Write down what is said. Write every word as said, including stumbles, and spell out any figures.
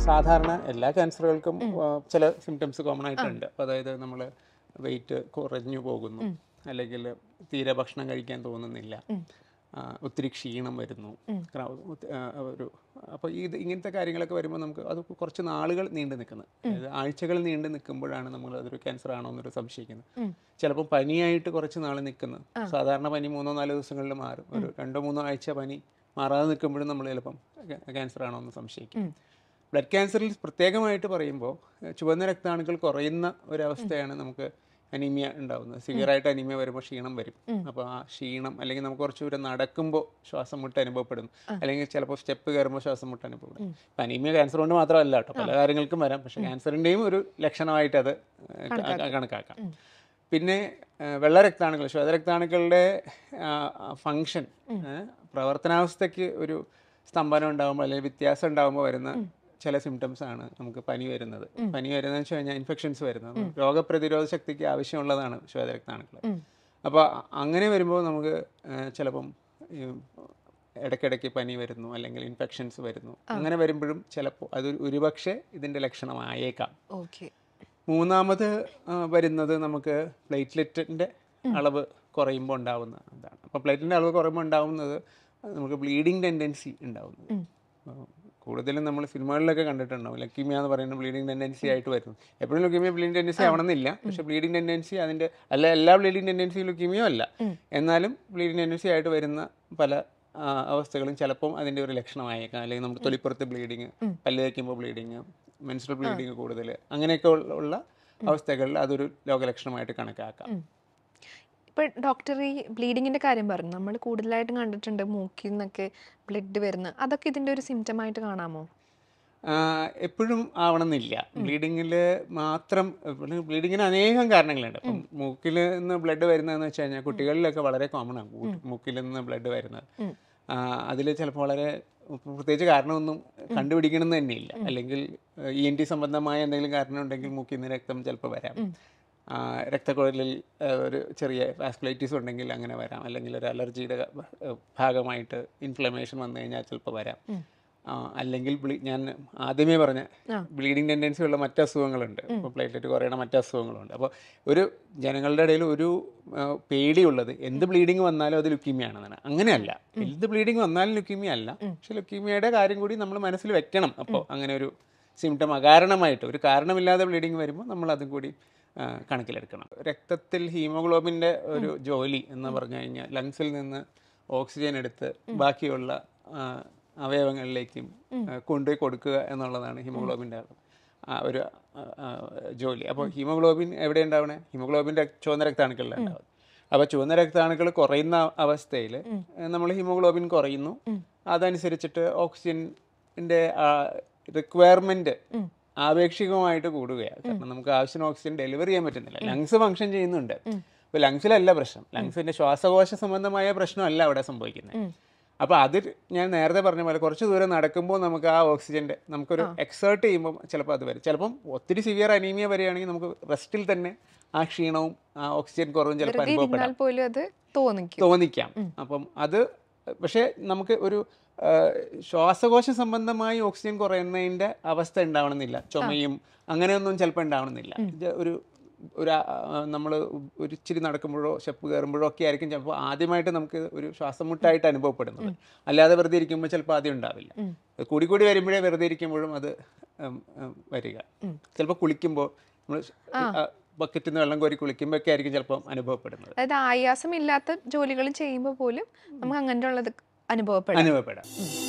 സാധാരണ എല്ലാ ക്യാൻസറുകൾക്കും ചില സിംറ്റംസ് കോമൺ ആയിട്ടുണ്ട്. അപ്പോൾ അതായത് നമ്മൾ വെയിറ്റ് കുറഞ്ഞു പോകുന്നു, അല്ലെങ്കിൽ തീരെ ഭക്ഷണം കഴിക്കാൻ തോന്നുന്നില്ല, ഒത്തിരി ക്ഷീണം വരുന്നു, ഒരു അപ്പോൾ ഇത് ഇങ്ങനത്തെ കാര്യങ്ങളൊക്കെ വരുമ്പോൾ നമുക്ക് അത് കുറച്ച് നാളുകൾ നീണ്ടു നിൽക്കുന്നത്, അതായത് ആഴ്ചകൾ നീണ്ടു നിൽക്കുമ്പോഴാണ് നമ്മൾ അതൊരു ക്യാൻസർ ആണോ എന്നൊരു സംശയിക്കുന്നത്. ചിലപ്പോൾ പനിയായിട്ട് കുറച്ച് നാൾ നിൽക്കുന്നത്, സാധാരണ പനി മൂന്നോ നാലോ ദിവസങ്ങളിൽ മാറും, ഒരു രണ്ടോ മൂന്നോ ആഴ്ച പനി മാറാതെ നിൽക്കുമ്പോഴും നമ്മൾ ചിലപ്പം ക്യാൻസർ ആണോ എന്ന് സംശയിക്കും. ബ്ലഡ് ക്യാൻസറിൽ പ്രത്യേകമായിട്ട് പറയുമ്പോൾ ചുവന്ന രക്താണുക്കൾ കുറയുന്ന ഒരവസ്ഥയാണ് നമുക്ക് അനീമിയ ഉണ്ടാകുന്നത്. സിവിയറായിട്ട് അനീമിയ വരുമ്പോൾ ക്ഷീണം വരും. അപ്പോൾ ആ ക്ഷീണം, അല്ലെങ്കിൽ നമുക്ക് കുറച്ച് ദൂരം നടക്കുമ്പോൾ ശ്വാസം മുട്ട് അനുഭവപ്പെടുന്നു, അല്ലെങ്കിൽ ചിലപ്പോൾ സ്റ്റെപ്പ് കയറുമ്പോൾ ശ്വാസം മുട്ട് അനുഭവപ്പെടും. ഇപ്പം അനീമിയ ക്യാൻസർ കൊണ്ട് മാത്രമല്ല കേട്ടോ, പല കാര്യങ്ങൾക്കും വരാം. പക്ഷേ ക്യാൻസറിൻ്റെയും ഒരു ലക്ഷണമായിട്ട് അത് കണക്കാക്കാം. പിന്നെ വെള്ള രക്താണുക്കൾ, ശ്വേതരക്താണുക്കളുടെ ഫങ്ഷൻ, പ്രവർത്തനാവസ്ഥയ്ക്ക് ഒരു സ്തംഭനം ഉണ്ടാകുമ്പോൾ അല്ലെങ്കിൽ വ്യത്യാസം ഉണ്ടാകുമ്പോൾ വരുന്ന ചില സിംറ്റംസ് ആണ് നമുക്ക് പനി വരുന്നത്. പനി വരുന്നതെന്ന് വെച്ച് കഴിഞ്ഞാൽ ഇൻഫെക്ഷൻസ് വരുന്നത്, രോഗപ്രതിരോധ ശക്തിക്ക് ആവശ്യമുള്ളതാണ് ശ്വേതരക്താണുക്കൾ. അപ്പോൾ അങ്ങനെ വരുമ്പോൾ നമുക്ക് ചിലപ്പം ഇടയ്ക്കിടയ്ക്ക് പനി വരുന്നു, അല്ലെങ്കിൽ ഇൻഫെക്ഷൻസ് വരുന്നു. അങ്ങനെ വരുമ്പോഴും ചിലപ്പോൾ അത് ഒരുപക്ഷെ ഇതിൻ്റെ ലക്ഷണമായേക്കാം. മൂന്നാമത് വരുന്നത് നമുക്ക് പ്ലേറ്റ്ലെറ്റിൻ്റെ അളവ് കുറയുമ്പോൾ ഉണ്ടാവുന്ന ഇതാണ്. അപ്പോൾ പ്ലേറ്റ്ലെറ്റിൻ്റെ അളവ് കുറയുമ്പോൾ ഉണ്ടാവുന്നത് നമുക്ക് ബ്ലീഡിങ് ടെൻഡൻസി ഉണ്ടാവുന്നത്. കൂടുതലും നമ്മൾ സിനിമകളിലൊക്കെ കണ്ടിട്ടുണ്ടാവും, ലക്കീമിയ എന്ന് പറയുന്ന ബ്ലീഡിങ് ടെൻഡൻസി ആയിട്ട് വരുന്നു. എപ്പോഴും ലുക്കീമിയ ബ്ലീഡിങ് ടെൻഡൻസി ആവണമെന്നില്ല, പക്ഷേ ബ്ലീഡിങ് ടെൻഡൻസി അതിൻ്റെ അല്ല, എല്ലാ ബ്ലീഡിങ് ടെൻഡൻസിയും ലുക്കീമിയോ അല്ല, എന്നാലും ബ്ലീഡിങ് ടെൻഡൻസി ആയിട്ട് വരുന്ന പല അവസ്ഥകളും ചിലപ്പം അതിൻ്റെ ഒരു ലക്ഷണമായേക്കാം. അല്ലെങ്കിൽ നമുക്ക് തൊലിപ്പുറത്ത് ബ്ലീഡിങ്, പല്ല് തേക്കുമ്പോൾ ബ്ലീഡിങ്, മെൻസ്ട്രൽ ബ്ലീഡിങ് കൂടുതൽ, അങ്ങനെയൊക്കെ ഉള്ള അവസ്ഥകളിൽ അതൊരു രോഗലക്ഷണമായിട്ട് കണക്കാക്കാം. ഇപ്പോൾ ഡോക്ടർ ഈ ബ്ലീഡിങ്ങിൻ്റെ കാര്യം പറഞ്ഞു, നമ്മൾ കൂടുതലായിട്ടും കണ്ടിട്ടുണ്ട് മൂക്കിൽ നിന്നൊക്കെ ബ്ലഡ് വരുന്ന, അതൊക്കെ ഇതിൻ്റെ ഒരു സിംറ്റം ആയിട്ട് കാണാമോ? എപ്പോഴും ആവണമെന്നില്ല. ബ്ലീഡിങ്ങിൽ മാത്രം, ബ്ലീഡിങ്ങിന് അനേകം കാരണങ്ങളുണ്ട്. അപ്പം മൂക്കിൽ നിന്ന് ബ്ലഡ് വരുന്നതെന്ന് വെച്ച് കഴിഞ്ഞാൽ കുട്ടികളിലൊക്കെ വളരെ കോമൺ ആണ് മൂക്കിൽ നിന്ന് ബ്ലഡ് വരുന്നത്. അതിൽ ചിലപ്പോൾ വളരെ പ്രത്യേകിച്ച് കാരണമൊന്നും കണ്ടുപിടിക്കണമെന്ന് തന്നെയില്ല, അല്ലെങ്കിൽ ഇ എൻ ടി സംബന്ധമായ എന്തെങ്കിലും കാരണം ഉണ്ടെങ്കിൽ മൂക്കിൽ നിന്ന് രക്തം ചിലപ്പോൾ വരാം. രക്തക്കുഴലിൽ ഒരു ചെറിയ വാസ്കുലൈറ്റിസ് ഉണ്ടെങ്കിൽ അങ്ങനെ വരാം, അല്ലെങ്കിൽ ഒരു അലർജിയുടെ ഭാഗമായിട്ട് ഇൻഫ്ലമേഷൻ വന്നു കഴിഞ്ഞാൽ ചിലപ്പോൾ വരാം. അല്ലെങ്കിൽ ഞാൻ ആദ്യമേ പറഞ്ഞ ബ്ലീഡിങ് ടെൻഡൻസി ഉള്ള മറ്റ് അസുഖങ്ങളുണ്ട്, ഇപ്പോൾ പ്ലേറ്റ്ലെറ്റ് കുറയുന്ന മറ്റ് അസുഖങ്ങളുണ്ട്. അപ്പോൾ ഒരു ജനങ്ങളുടെ ഇടയിൽ ഒരു പേടിയുള്ളത് എന്ത് ബ്ലീഡിങ് വന്നാലും അത് ലുക്കീമിയ ആണെന്നാണ്. അങ്ങനെയല്ല, എന്ത് ബ്ലീഡിങ് വന്നാലും ലുക്കീമിയ അല്ല, പക്ഷെ ലുക്കീമിയയുടെ കാര്യം കൂടി നമ്മൾ മനസ്സിൽ വെക്കണം. അപ്പോൾ അങ്ങനെ ഒരു സിംറ്റം അകാരണമായിട്ട്, ഒരു കാരണമില്ലാതെ ബ്ലീഡിങ് വരുമ്പോൾ നമ്മൾ അതും കൂടി കണക്കിലെടുക്കണം. രക്തത്തിൽ ഹീമോഗ്ലോബിൻ്റെ ഒരു ജോലി എന്ന് പറഞ്ഞു കഴിഞ്ഞാൽ ലങ്സിൽ നിന്ന് ഓക്സിജൻ എടുത്ത് ബാക്കിയുള്ള അവയവങ്ങളിലേക്കും കൊണ്ടുപോയി കൊടുക്കുക എന്നുള്ളതാണ് ഹീമോഗ്ലോബിൻ്റെ ഒരു ജോലി. അപ്പോൾ ഹീമോഗ്ലോബിൻ എവിടെ ഉണ്ടാവണേ? ഹീമോഗ്ലോബിൻ്റെ ചുവന്ന രക്താണുക്കളിലാണ് ഉണ്ടാവുന്നത്. അപ്പോൾ ചുവന്ന രക്താണുക്കൾ കുറയുന്ന അവസ്ഥയിൽ നമ്മൾ ഹീമോഗ്ലോബിൻ കുറയുന്നു, അതനുസരിച്ചിട്ട് ഓക്സിജൻ്റെ റിക്വയർമെൻറ്റ് ആപേക്ഷികമായിട്ട് കൂടുകയാണ്. കാരണം നമുക്ക് ആവശ്യത്തിന് ഓക്സിജൻ ഡെലിവർ ചെയ്യാൻ പറ്റുന്നില്ല. ലങ്സ് ഫങ്ഷൻ ചെയ്യുന്നുണ്ട്, അപ്പോൾ ലങ്സിലല്ല പ്രശ്നം, ലങ്സിൻ്റെ ശ്വാസകോശ സംബന്ധമായ പ്രശ്നമല്ല അവിടെ സംഭവിക്കുന്നത്. അപ്പോൾ അത് ഞാൻ നേരത്തെ പറഞ്ഞ പോലെ കുറച്ച് ദൂരം നടക്കുമ്പോൾ നമുക്ക് ആ ഓക്സിജൻ്റെ നമുക്കൊരു എക്സേർട്ട് ചെയ്യുമ്പോൾ ചിലപ്പോൾ അത് വരും. ചിലപ്പം ഒത്തിരി സിവിയർ അനീമിയ വരികയാണെങ്കിൽ നമുക്ക് റെസ്റ്റിൽ തന്നെ ആ ക്ഷീണവും ആ ഓക്സിജൻ കുറവും ചിലപ്പോൾ അനുഭവപ്പെടാം, തോന്നിക്കാം. അപ്പം അത് പക്ഷേ നമുക്ക് ഒരു ശ്വാസകോശ സംബന്ധമായി ഓക്സിജൻ കുറയുന്നതിൻ്റെ അവസ്ഥ ഉണ്ടാവണമെന്നില്ല, ചുമയും അങ്ങനെയൊന്നും ചിലപ്പോൾ ഉണ്ടാവണമെന്നില്ല. ഒരു ഒരു നമ്മൾ ഒരു ഇച്ചിരി നടക്കുമ്പോഴോ സ്റ്റെപ്പ് കയറുമ്പോഴോ ഒക്കെ ആയിരിക്കും ചിലപ്പോൾ ആദ്യമായിട്ട് നമുക്ക് ഒരു ശ്വാസം മുട്ടായിട്ട് അനുഭവപ്പെടുന്നത്. അല്ലാതെ വെറുതെ ഇരിക്കുമ്പോൾ ചിലപ്പോൾ ആദ്യം ഉണ്ടാവില്ല, കൂടി കൂടി വരുമ്പോഴേ വെറുതെ ഇരിക്കുമ്പോഴും അത് വരിക. ചിലപ്പോൾ കുളിക്കുമ്പോൾ നമ്മൾ ബക്കറ്റിൽ നിന്ന് വെള്ളം കോരി കുളിക്കുമ്പോഴൊക്കെ ആയിരിക്കും ചിലപ്പോൾ അനുഭവപ്പെടുന്നത്. അതായത് ആയാസമില്ലാത്ത ജോലികൾ ചെയ്യുമ്പോൾ പോലും നമുക്ക് അങ്ങനെയുള്ളത് അനുഭവപ്പെടാം.